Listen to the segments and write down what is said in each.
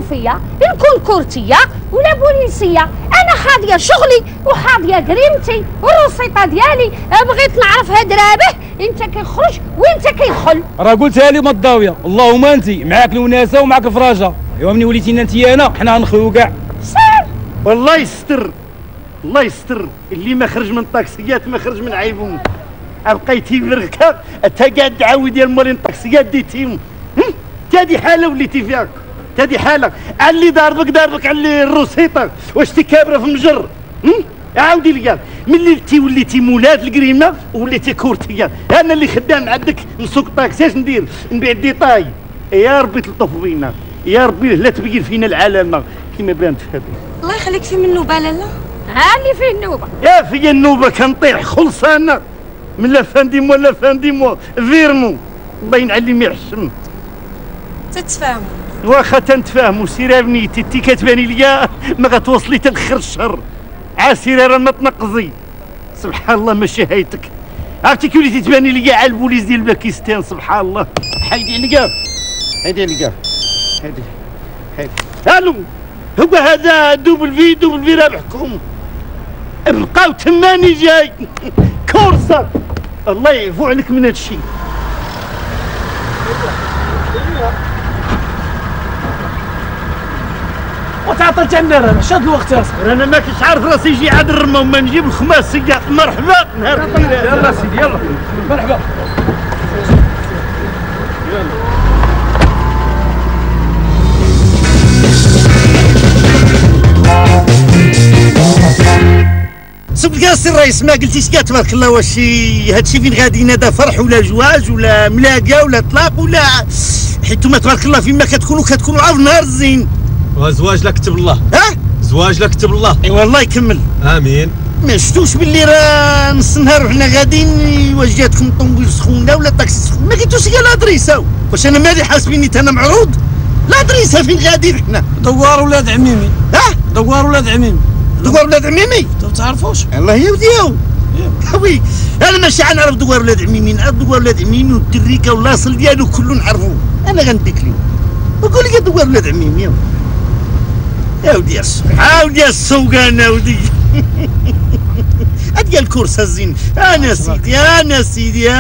فيا نكون كورتيه ولا بوليسيه. انا حاضيه شغلي وحاضيه جريمتي والروسيطه ديالي. بغيت نعرف هاد رابح انت كيخرج وانت كيدخل. راه قلتها لي ما الضاويه، اللهم انت معاك الوناسه ومعاك الفراجه. ايوا مني وليتينا انت انا حنا غنخويو كاع. سير والله يستر، الله يستر. اللي ما خرج من الطاكسيات ما خرج من عيبهم. بقيتي بركه انت قاعد تعاود ديال مولين الطاكسيات ديتيهم. هادي حاله وليتي فيها، هادي حاله. اللي ضاربك على الروسيطه. واش تي كابره في مجر؟ عاودي ليا ملي وليتي مولات الكريمه وليتي كورتيه. انا اللي خدام عندك نسوق طاكسي. اش ندير؟ نبيع ديطاي. يا ربي تلطف بينا، يا ربي لا تبين فينا العلامه كيما بانت في هذه. الله يخليك في من النوبه لالا. ها اللي فيه النوبه. يا فيا النوبه كنطيح خلصانه من لا فانديمو لا فانديمو فيرمو. الله ينعلم يحشم. تتفاهموا واخا تنتفاهموا. سير بنيتي انت كتباني ليا ما غتوصلي تلخر الشهر. عاسيره راه ما تنقزي. سبحان الله ماشي هايتك. عرفتي كي وليتي تباني ليا على البوليس ديال باكستان. سبحان الله. حيدي عليا، حيدي عليا، حيدي. الو هو هذا دوبل في رابحكم. بقاو تماني جاي كورسه. الله يعفو عليك من هذا الشيء. وتعطلت النار انا شاد الوقت اصاحبي. انا ما كنتش عارف راسي يجي عاد الرمى وما نجيب الخماسيه. مرحبا نهار الخير. يلا سيدي يلا مرحبا. سبق يا سي الرئيس ما قلتيش كاع تبارك الله. واش هادشي فين غادي ينادى فرح ولا زواج ولا ملاقه ولا طلاق ولا حيت ما تبارك الله فيما كتكونوا عارف نهار الزين. وزواج لا كتب الله. ها زواج لا كتب الله. اي والله يكمل. امين. ما شفتوش باللي راه نص النهار وحنا غاديين واش جاتكم الطوموبيل سخونه ولا الطاكسي سخون؟ ما قلتوش كاع الادريسه. واش انا مالي حاسبيني انا معروض؟ الادريسه فين غاديين حنا؟ دوار ولاد عميمي. ها دوار ولاد عميمي. دوار ولاد عميمي؟ ما تعرفوش؟ الله يوديو. وي انا ماشي غنعرف دوار ولاد عميمي. نعرف دوار ولاد عميمي والدريكه واللاصل ديالو كله نعرفو. انا غنديك ليه وقول لي دوار ولاد عميمي. يا ودي عاود يا السوقان ودي. ديال الكورسه الزين. انا سيدي انا سيدي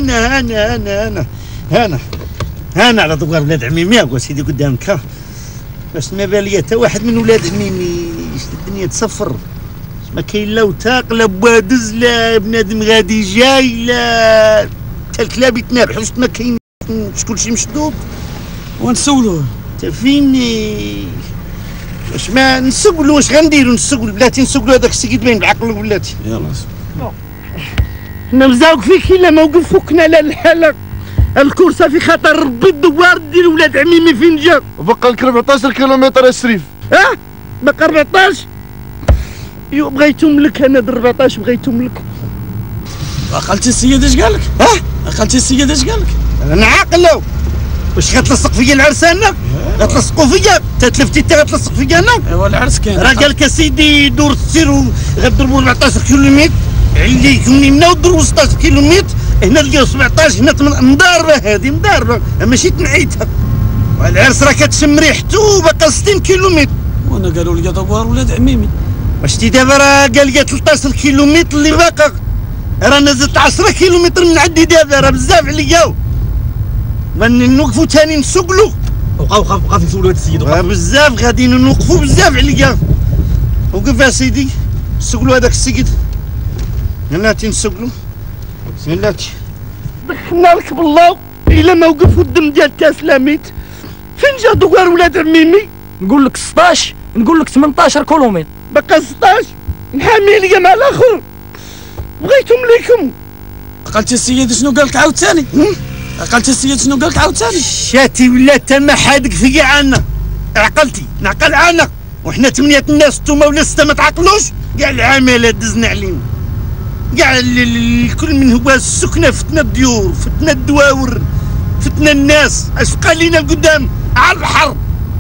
انا على دوار ولاد عميمي. اقول سيدي قدامك باش ما بالي حتى واحد من ولاد عميمي الدنيا تصفر. ما كاين لا وثاق لا بوادز لا بنادم غادي جاي لا حتى الكلاب يتنابحوا. ما كاين كلشي مشدود. ونسولوه انت فين؟ واش ما نسقلو؟ واش غنديرو نسقلو؟ بلاتي نسقلو هذاك السيد باين بعقل بلاتي. يلا حنا مزاوق فيك الا ما وقفوكنا لا الحاله. الكورسه في خطر ربي. الدوار ديال ولاد عميمي فين جا؟ وبقى لك 14 كيلومتر يا شريف. بقى 14. يو بغيتهم لك انا 14 بغيتهم لك. عقلتي السيد اش قال لك؟ عقلتي السيد اش قال لك؟ انا عاقله. واش غتلصق فيا العرسانه؟ غتلصقوا فيا؟ تتلفتي انت غتلصق فيا انا؟ ايوا العرس كاين. راه قال لك اسيدي دور السير غضربوا 14 كيلومتر عليكم من هنا وضربوا 16 كيلومتر هنا لقاو 17 هنا مضاربه. هذه مضاربه ماشي تنعيتها. والعرس راه كتشم ريحته باقا 60 كيلومتر. وانا قالوا لي دوار ولاد عميمي. واش تي دابا راه قال لي 13 كيلومتر اللي باقا. راه نزلت 10 كيلومتر من عندي دابا. راه بزاف عليا. نوقفوا ثاني نسقلوا. بقى في سولو هاد السيد. بزاف غادي نوقفوا بزاف عليا. وقف يا سيدي نسقلوا هذاك السيد. هناتي نسقلوا. بسم الله دخلنا لك بالله. الا ما وقفوا الدم ديال تاسلاميت فين جا دوار ولاد عميمي؟ نقول لك 16 نقول لك 18 كيلومتر. بقى 16 نحامي ليا مع الاخر. بغيتم ليكم. عقلتي السيد شنو قال لك عاوتاني؟ عقلتي السيد شنو قال لك عاوتاني؟ شاتي ولا تما حادق فيا عنا. عقلتي نعقل عنا وحنا 8 الناس نتوما ولا 6 ما تعقلوش. كاع العماله دزنا عليهم. كاع الكل من هو السكنه فتنا الديور فتنا الدواور فتنا الناس. اش بقى لينا القدام على البحر؟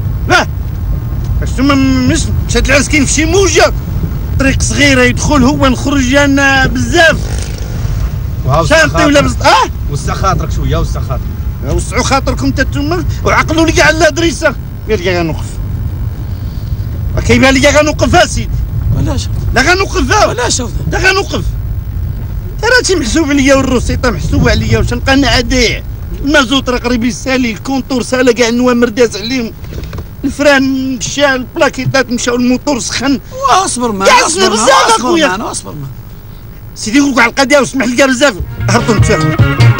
اش ثم مشات العرس كاين في شي موجه. طريق صغيره يدخل هو نخرج انا بزاف. شانطي ولا وسع خاطرك شويه. وسع خاطرك. وسعوا خاطركم انت نتوما وعقلوا لي على الادريسه. قال لي غنوقف. كيبان لي غنوقف اسيدي. علاش؟ لا غنوقف علاش؟ لا غنوقف. راه محسوب عليا والروسيطه محسوبه عليا، واش نبقى نعادي؟ المازوت راه قريب يسالي، الكونتور سالا كاع النوامر داز عليهم، الفران مشى، البلاكيطات مشاو، الموتور سخن. اصبر معنا، كاع بزاف اخويا. اصبر معنا سيدي قول كاع القضيه واسمح لي كاع بزاف، هربوا نتفاهموا.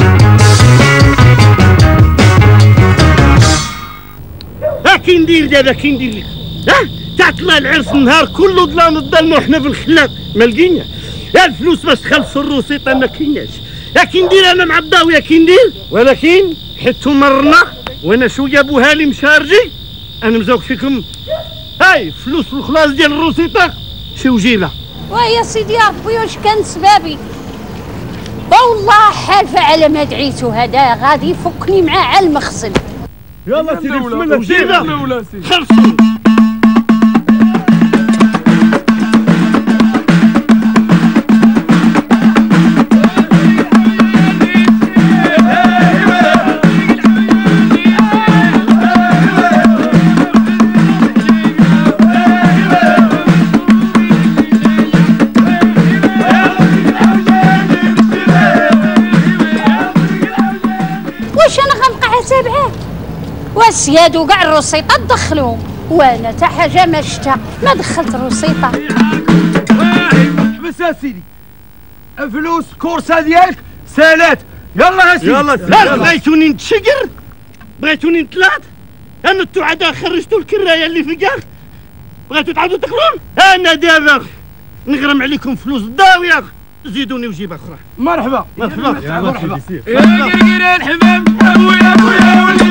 كي ندير دابا كي ندير لك؟ تعطلنا العرس النهار كله ظلام الظلمه وحنا في الخلاط ما لقينا. الفلوس باش تخلصوا الروسيطه ما كايناش. كي ندير انا مع الضاويه كي ندير، ولكن حيت مرنا وانا شويه بوهالي مشارجي، انا مزوق فيكم. هاي فلوس الخلاص ديال الروسيطه شو جيبها. ويا سيدي يا ربي واش كان سبابي؟ والله حالفه على ما دعيتو، هذا غادي يفكني معاه على المخزن. يلا سيدي بسم الله جيبها خلصوا. واش انا غنبقى حسابها؟ والسياد وكاع الروسيطه دخلوهم، وانا تا حاجه ما شفتها ما دخلت الروسيطه. حبس سيدي، الفلوس كورسه ديالك سالات. يلا سيدي يلا لا بغيتوني نتشقر، بغيتوني نتلاط، انا التوعده خرجتوا الكرايه اللي في كاع، بغيتوا تعاودوا تقرون. انا دابا نغرم عليكم فلوس الضاويه، زيدوني وجيبه اخرى. مرحبا مرحبا مرحبا. يا قرقير الحمام ابويا ابويا ولي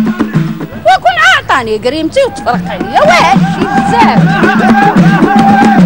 وكون عطاني قريمتي وتفرق عليا واش بزاف.